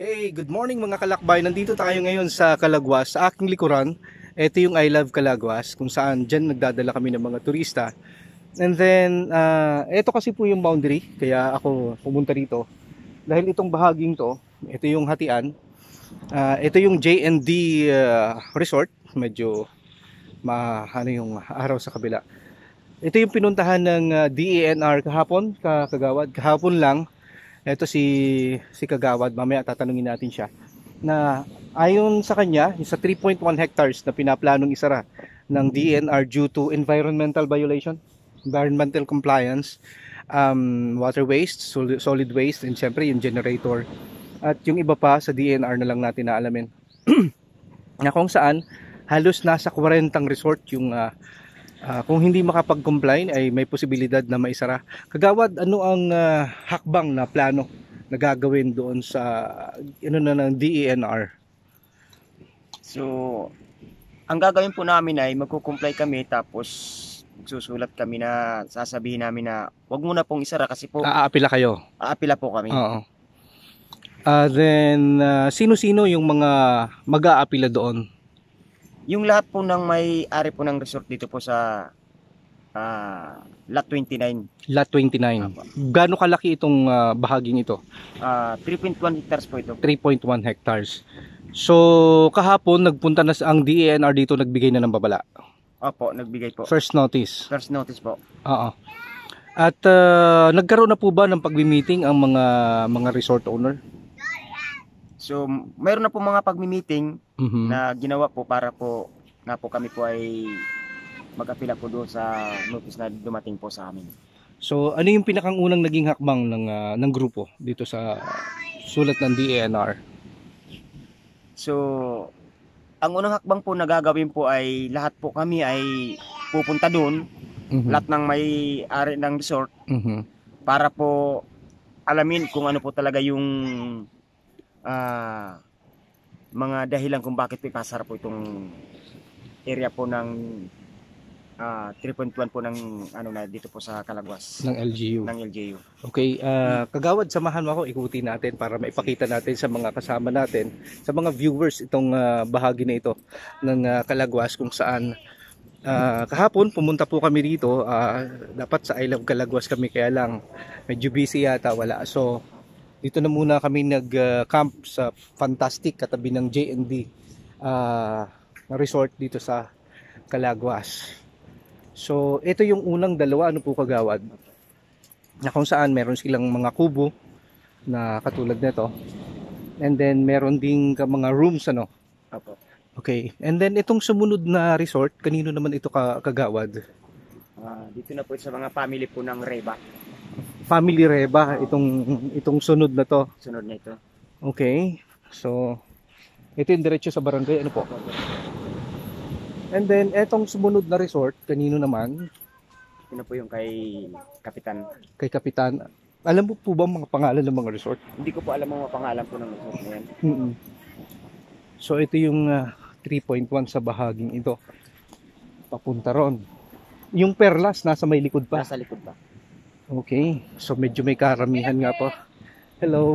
Hey, good morning mga kalakbay. Nandito tayo ngayon sa Calaguas. Sa aking likuran, ito yung I Love Calaguas kung saan dyan nagdadala kami ng mga turista. And then, ito kasi po yung boundary, kaya ako pumunta rito. Dahil itong bahaging to, ito yung hatian. Ito yung J&D Resort. Medyo ano yung araw sa kabila. Ito yung pinuntahan ng DENR kahapon, kagawad. Kahapon lang. Ito si Kagawad, mamaya tatanungin natin siya na ayon sa kanya, sa 3.1 hectares na pinaplanong isara ng DNR due to environmental violation, environmental compliance, water waste, solid waste, and syempre yung generator. At yung iba pa sa DNR na lang natin naalamin. Na kung saan halos nasa 40 resort yung kung hindi makapag-comply ay may posibilidad na maisara. Kagawad, ano ang hakbang na plano na gagawin doon sa ng DENR? So, ang gagawin po namin ay magko-comply kami tapos susulat kami na sasabihin namin na wag muna pong isara kasi po Aapila kayo? aapila po kami. Oo. Then, sino-sino yung mga mag-aapila doon? Yung lahat po ng may-ari po ng resort dito po sa Lot 29. Lot 29. Apo. Gaano kalaki itong bahaging ito? 3.1 hectares po ito. 3.1 hectares. So, kahapon nagpunta na ang DENR dito, nagbigay na ng babala. Opo, nagbigay po. First notice. First notice po. Oo. At nagkaroon na po ba ng pagmi-meeting ang mga resort owner? So, mayroon na po mga pagmi-meeting Na na ginawa po para po na po kami po ay mag-apila po doon sa notice na dumating po sa amin. So, ano yung pinakaunang naging hakbang ng grupo dito sa sulat ng DENR? So, ang unang hakbang po na gagawin po ay lahat po kami ay pupunta doon, lahat ng may-ari ng resort, para po alamin kung ano po talaga yung mga dahilan kung bakit ipasara po itong area po ng 3.1 po ng ano na dito po sa Calaguas Ng LGU. ng LGU. Okay, Kagawad, samahan mo ako, ikutin natin para maipakita natin sa mga kasama natin, sa mga viewers itong bahagi na ito ng Calaguas kung saan kahapon pumunta po kami dito, dapat sa I Love Calaguas kami kaya lang medyo busy yata, wala. So dito na muna kami nag-camp sa Fantastic katabi ng J&D resort dito sa Calaguas. So ito yung unang dalawa, ano po Kagawad, na kung saan meron silang mga kubo na katulad nito, and then meron ding mga rooms, ano? Opo. Okay, and then itong sumunod na resort, kanino naman ito Kagawad? Dito na po sa mga family po ng Reba. Family Reba, itong sunod na to. Sunod na ito. Okay, so ito yung diretso sa barangay, ano po? And then etong sumunod na resort, kanino naman? Ito po yung kay Kapitan. Kay Kapitan. Alam mo po ba mga pangalan ng mga resort? Hindi ko po alam ang mga pangalan po ng resort na yan. So ito yung 3.1 sa bahaging ito. Papunta ron. Yung Perlas nasa may likod pa. Nasa likod pa. Okay, so medyo may karamihan nga po. Hello.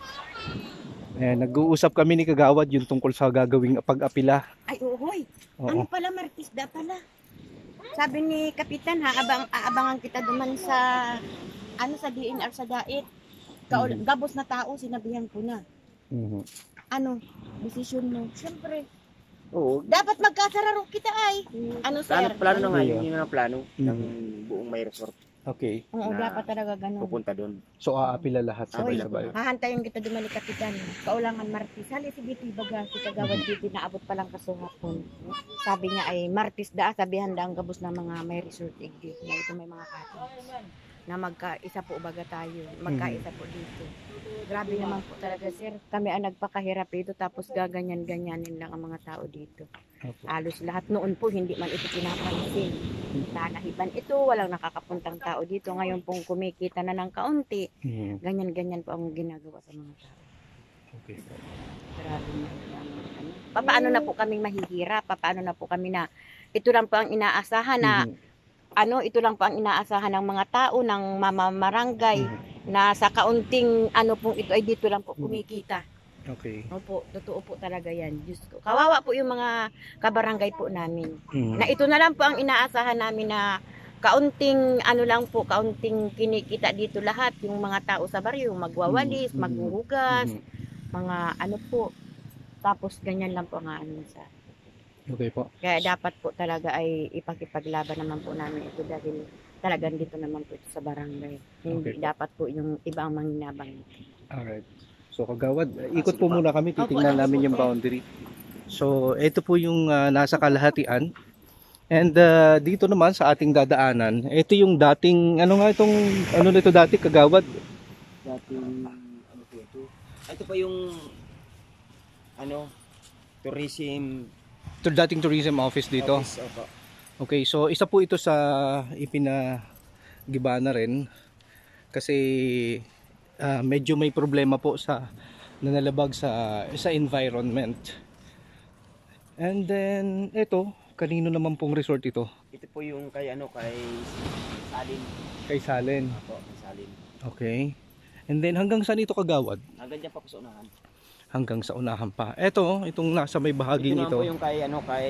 Nag-uusap kami ni Kagawad yung tungkol sa gagawing pag-apila. Ay, uhoy. Oo. Ano pala, Martisda pala. Sabi ni Kapitan, aabangan kita duman sa, sa DNR sa Dait. Gabos na tao, sinabihan ko na. Ano, desisyon mo? Siyempre, Oo. dapat magkasararo kita ay. Ano, sir? Plano na nga yun ang plano ng buong may resort. Okay. Oo, na dapat talaga ganun. Pupunta doon. So aapila lahat Oy, sabay-sabay. hahantayin kita duman ni Kapitan. Kaulangan Martis. Hali si Biti baga, si Kagawad Biti na abot pa lang kasuhapon. Sabi niya ay Martis da, sabihan da ang gabos ng mga may resort exist na ito may mga kato. Na magkaisa po baga tayo. Magkaisa po dito. Grabe naman po talaga, sir. Kami ang nagpakahirap dito tapos gaganyan-ganyanin lang ang mga tao dito. Okay. Halos lahat noon po hindi man ito pinapansin. Nanahiban ito, walang nakakapuntang tao dito. Ngayon pong kumikita na ng kaunti. Ganyan-ganyan po ang ginagawa sa mga tao. Okay. Grabe na. Paano na po kaming mahihirap? Paano na po kami na ito lang po ang inaasahan na ito lang po ang inaasahan ng mga tao ng mamamarangay na sa kaunting pong ito ay dito lang po kumikita. Okay. Opo, totoo po talaga yan. Diyos ko. Kawawa po yung mga kabarangay po namin. Mhm. Na ito na lang po ang inaasahan namin na kaunting kaunting kinikita dito lahat. Yung mga tao sa baryo, magwawalis, Mhm. maghuhugas, Mhm. mga ano po. Tapos ganyan lang po ang ano sa. Okay po. Kaya dapat po talaga ay ipakipaglaban naman po namin ito dahil talagang dito naman po ito sa barangay. Hindi Okay po. dapat po yung iba ang manginabang. Alright. So kagawad, ikot po muna kami, Opo, titingnan ako namin po, yung sir. boundary. So ito po yung nasa kalahatian. And dito naman sa ating dadaanan, ito yung dating, ano nga itong, ano na ito dati, kagawad? Dating, ano po ito? Ito pa yung, ano, tourism Ito dating tourism office dito. office. Opo. Okay, so isa po ito sa ipinagiba na rin. Kasi medyo may problema po sa nanalabag sa environment. And then, ito, kanino naman pong resort ito? Ito po yung kay ano, kay Salin. Kay Salen. Opo, kay Salin. Okay. And then hanggang saan ito kagawad? Hanggang dyan pa po sa unahan. Hanggang sa unahan pa. Ito, itong nasa may bahaging Ito naman ito. po yung kay ano, kay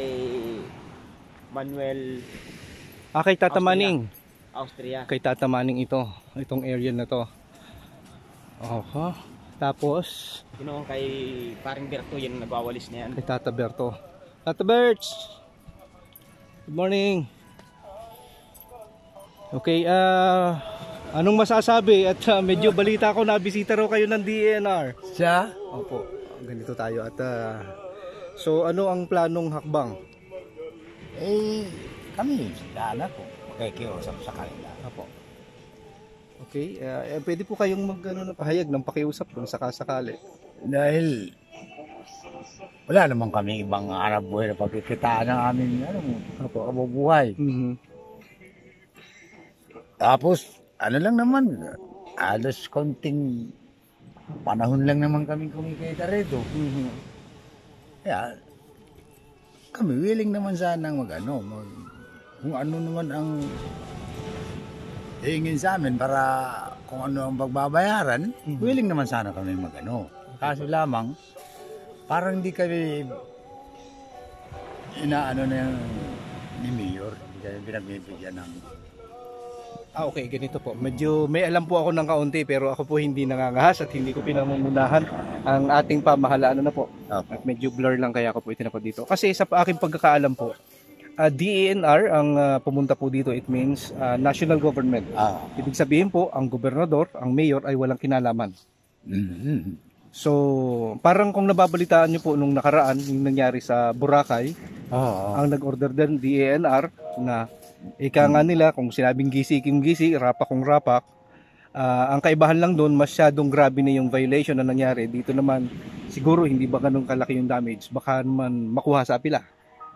Manuel Kay Tata Maning. Austria. Kay Tata Maning ito. Itong area na to. Okay. Tapos, Yun kay Paring Berto, yan nagwawalis na yan. kay Tata Berto. Tata Berts! Good morning! Okay, anong masasabi? At medyo balita ko na bisita raw kayo ng DNR. Siya? Opo, ganito tayo. At so ano ang planong hakbang? Kami, sila anak ko, makikiusap sa kanila. Opo. Okay, pwede po kayong pahayag ng pakiusap kung sakasakali. Dahil wala naman kami ibang hanap buhay na pagkikitaan ng aming kabubuhay. Mhm. Tapos, ano lang naman, alos konting panahon lang naman kami kumikita rito. Mhm. Kaya, kami willing naman sanang kung ano naman ang hingin sa amin para kung ano ang pagbabayaran, willing naman sana kami Kaso lamang, parang hindi kami inaano na yung ni Mayor, hindi kami pinagbibigyan ng Okay, ganito po. Medyo may alam po ako ng kaunti pero ako po hindi nangangahas at hindi ko pinamumunahan ang ating pamahalaan na po. At medyo blur lang kaya ako po itinapat dito. Kasi sa aking pagkakaalam po, DENR ang pumunta po dito. It means national government. Ibig sabihin po, ang gobernador, ang mayor ay walang kinalaman. So, parang kung nababalitaan niyo po nung nakaraan, yung nangyari sa Boracay, ang nag-order din DENR na ika nga nila kung sinabing gisi kim gisi, rapak kung rapak. Ang kaibahan lang doon, masyadong grabe na yung violation na nangyari. Dito naman, siguro hindi ba ganun kalaki yung damage? Baka naman makuha sa apila.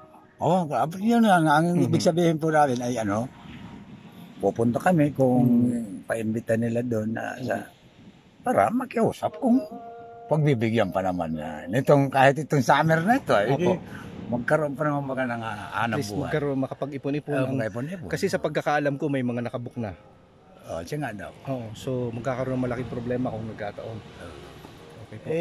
Yun lang. Ang ibig sabihin po namin ay pupunta kami kung paimbita nila doon para makiusap kung pagbibigyan pa naman kahit itong summer na ito. Magkaroon pa naman baka ng At hanap least buhay. magkaroon makapag-ipon-ipon. Magkaipon-ipon. Kasi sa pagkakaalam ko may mga nakabook na. Siya nga daw. Oo, so magkakaroon ng malaking problema kung nagkataon. Okay po.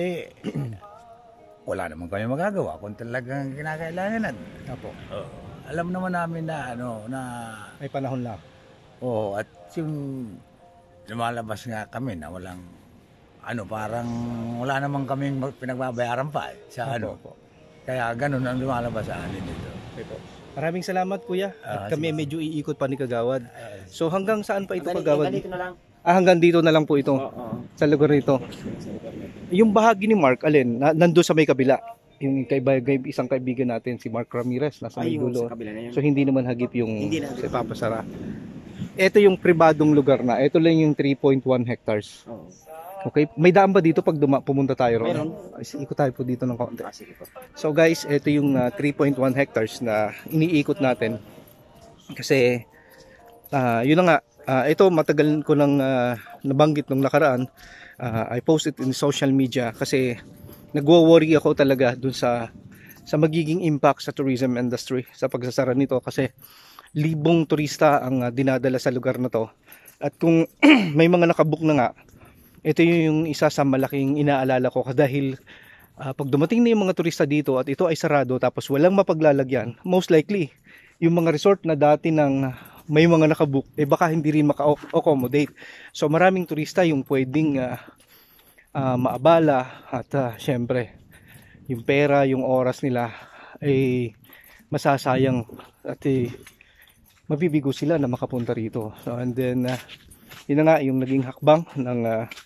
Wala naman kami magagawa kung talagang kinakailangan natin. Apo. Alam naman namin na May panahon lang. at yung lumalabas nga kami na walang parang wala naman kaming pinagbabayaran pa sa Opo. Kaya ganun ang lumalabas sa amin dito. Okay po. Maraming salamat kuya. At kami medyo iikot pa ni Kagawad. So hanggang saan pa ito Kagawad? Dito na lang. Hanggang dito na lang po ito. Oo. Sa lugar nito. Yung bahagi ni Mark, alin? Nandun sa may kabila. Yung isang kaibigan natin, si Mark Ramirez, nasa may Ayun, dulo. sa kabila na yun. So hindi naman hagip yung Hindi na hagip. papasara. Ito yung pribadong lugar na. Ito lang yung 3.1 hectares. Oo. Okay, may daan ba dito pag pumunta tayo ron? Meron. Ikot tayo po dito ng kaunti. Sige po. So guys, ito yung 3.1 hectares na iniikot natin. Kasi yun na nga, ito matagal ko nang nabanggit nung nakaraan. I post it in social media kasi nagwo-worry ako talaga dun sa magiging impact sa tourism industry sa pagsasara nito kasi libong turista ang dinadala sa lugar na to. At kung may mga nakabook na nga, ito yung isa sa malaking inaalala ko dahil Pag dumating na yung mga turista dito at ito ay sarado tapos walang mapaglalagyan, most likely yung mga resort na dati ng may mga nakabook, baka hindi rin maka-accommodate. So maraming turista yung pwedeng maabala at syempre yung pera, yung oras nila ay masasayang at mabibigo sila na makapunta rito. So and then yun na nga yung naging hakbang ng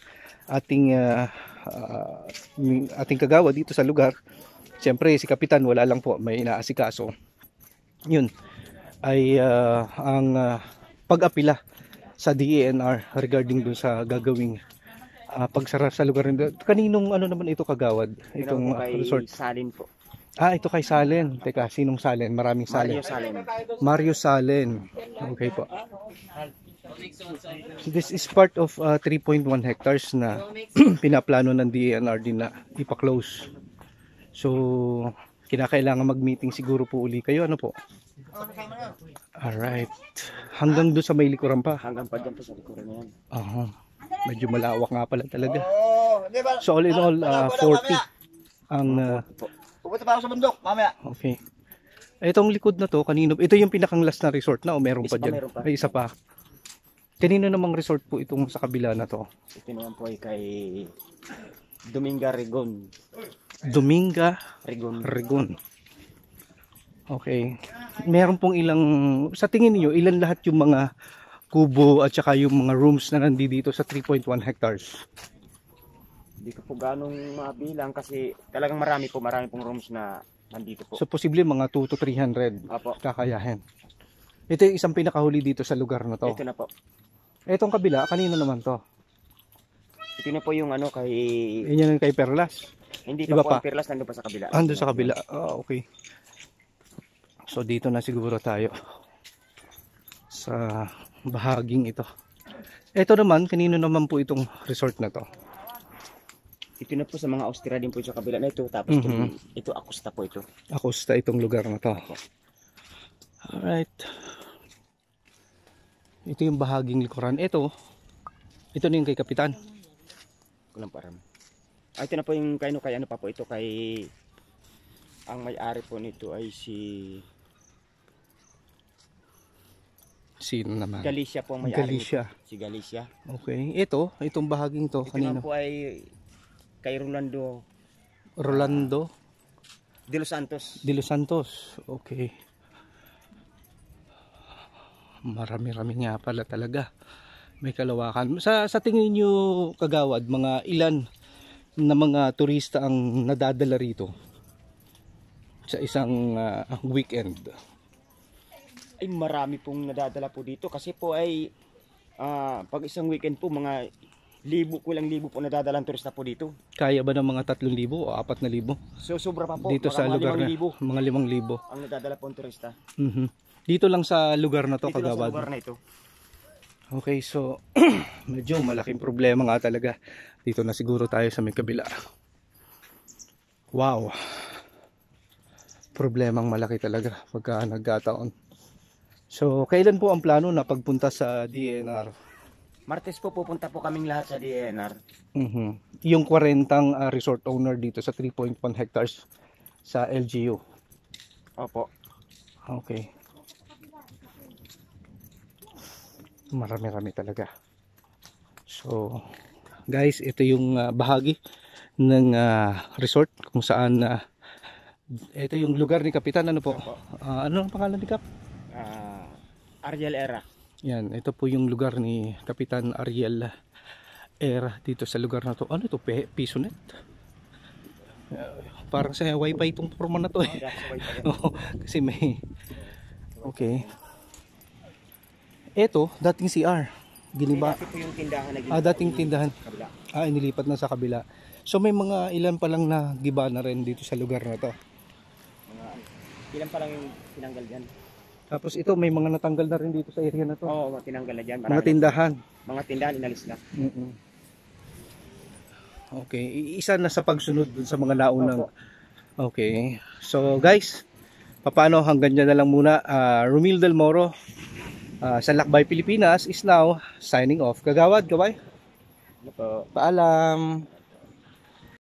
ating kagawad dito sa lugar. Siyempre si Kapitan wala lang po, may inaasikaso. Yun ay ang pag-apila sa DENR regarding dun sa gagawing pagsara sa lugar nito. Kaninong ano naman ito kagawad? Itong resort. Salin po. Ito kay Salen. Teka, sinong Salen? Maraming Salen. Mario Salin. Mario Salen. Okay po. This is part of 3.1 hectares na pinaplano ng DENR din na ipa-close. So, kinakailangan mag-meeting siguro po uli kayo. Ano po? Alright. Hanggang doon sa may likuran pa. Hanggang pa dyan po sa likuran na yan. Medyo malawak nga pala talaga. So all in all, 40 ang... Pupunta pa ako sa bundok, mamaya. Okay. Itong likod na to, kanino? Ito yung pinakang last na resort na o meron pa dyan? Meron pa. Ay, isa pa. Kanino namang resort po itong sa kabila na to? Ito naman po ay kay Dominga Rigon. Dominga Rigon. Rigon. Okay. Meron pong ilang... Sa tingin niyo ilan lahat yung mga kubo at saka yung mga rooms na nandito sa 3.1 hectares? Hindi ko po ganong mabilang kasi talagang marami pong rooms na nandito po. So posible mga 2 to 300 Apo. kakayahin. Ito yung isang pinakahuli dito sa lugar na to. Ito na po. Etong kabila, kanino naman to? Ito na po yung ano kay... Yan yung kay Perlas. Hindi Iba pa po pa? ang Perlas, nandun pa sa kabila. Ando sa kabila. Okay. So dito na siguro tayo sa bahaging ito. Ito naman, kanino naman po itong resort na to? Ito na po sa mga Austria din po sa kabila na ito. Tapos ito Acosta po ito. Acosta itong lugar na to. Alright. Ito yung bahaging likuran. Ito na yung kay Kapitan. Kulang param. Ito na po yung kay ano pa po ito kay... Ang may-ari po nito ay Sino naman? Galicia po ang may-ari Galicia. nito. Si Galicia. Okay. Itong bahaging to, Ito kanino? naman po ay kay Rolando de los Santos. De los Santos. Okay. Marami-rami nga pala talaga. May kalawakan. Sa tingin niyo kagawad, mga ilan na mga turista ang nadadala rito sa isang weekend? Ay marami pong nadadala po dito kasi po ay pag isang weekend po mga kulang libo po nadadalang turista po dito. Kaya ba ng mga 3,000 o 4,000? So sobra pa po. Dito sa mga lugar na 5,000 mga 5,000 ang nadadala po ng turista. Dito lang sa lugar na to, Dito lang sa kagawad. lugar na ito. Okay, so medyo malaking problema nga talaga. Dito na siguro tayo sa may kabila. Wow. Problemang malaki talaga pagka nagkataon. So, kailan po ang plano na pagpunta sa DENR? Martes po pupunta po kaming lahat sa DENR. Yung 40 resort owner dito sa 3.1 hectares sa LGU. Opo. Okay. Marami-rami talaga. So, guys, ito yung bahagi ng resort kung saan ito yung lugar ni Kapitan. Ano po? Ano ang pangalan ni Kap? Ariel Era. Yan, ito po yung lugar ni Kapitan Ariel Era dito sa lugar na to. Ano ito? Pisonet? Parang sa wifi itong forma na to eh. Kasi may... Okay. Ito, dating CR. Giniba. Dati po yung tindahan na Dating tindahan. kabila. Inilipat na sa kabila. So may mga ilan pa lang na giba na rin dito sa lugar na to. Ilan pa lang yung tinanggal dyan. Tapos ito may mga natanggal na rin dito sa area na to. Oo, tinanggal na dyan. Mga tindahan. Mga tindahan inalis na. Okay, isa na sa pagsunod dun sa mga naunang. Okay. So guys, paano hanggang dyan na lang muna. Romil Del Moro sa Lakbay Pilipinas is now signing off. Kagawad, gabay. Ano po? Paalam.